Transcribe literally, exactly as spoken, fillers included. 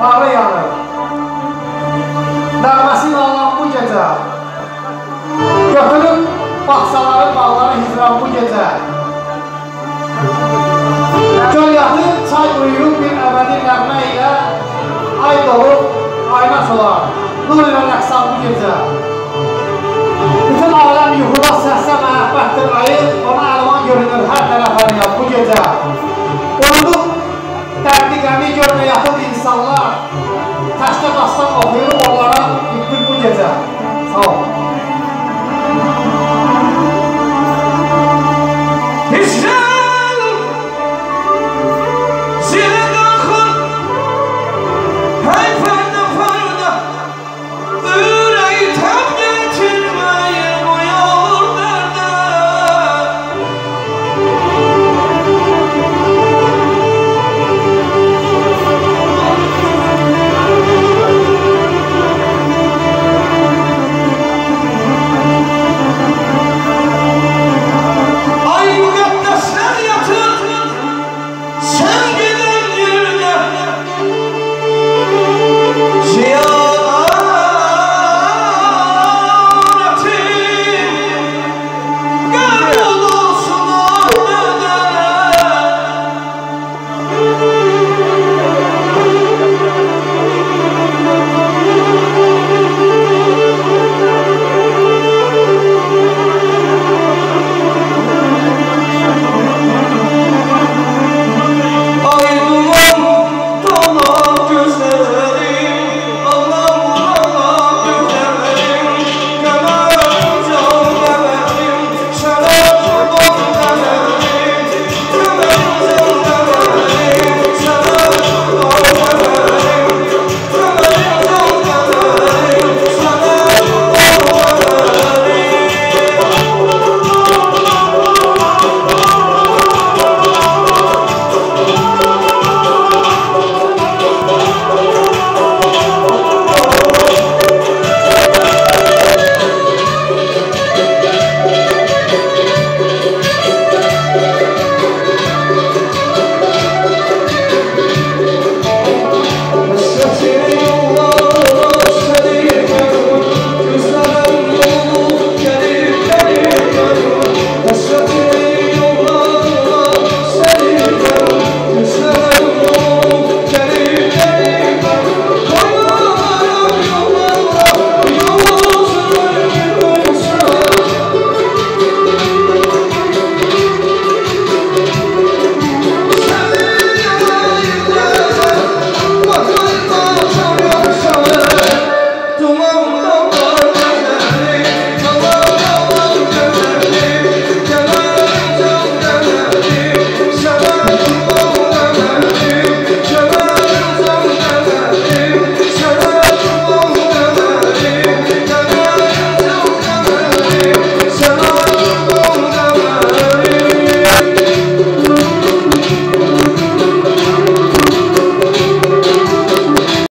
bağlı yanır. Nəğməsi alınan bu gecə, götürüb baxsaları, bağları hicran bu gecə. Göl yatıb, çay uyuyub bir əbədi nəğmə ilə ay dolub, ayna solar, nur ilə rəqsan bu gecə. Bütün aləm yuxuda səslə məhəbbətdir ayı, ona əlvan görünür hər tərəfə.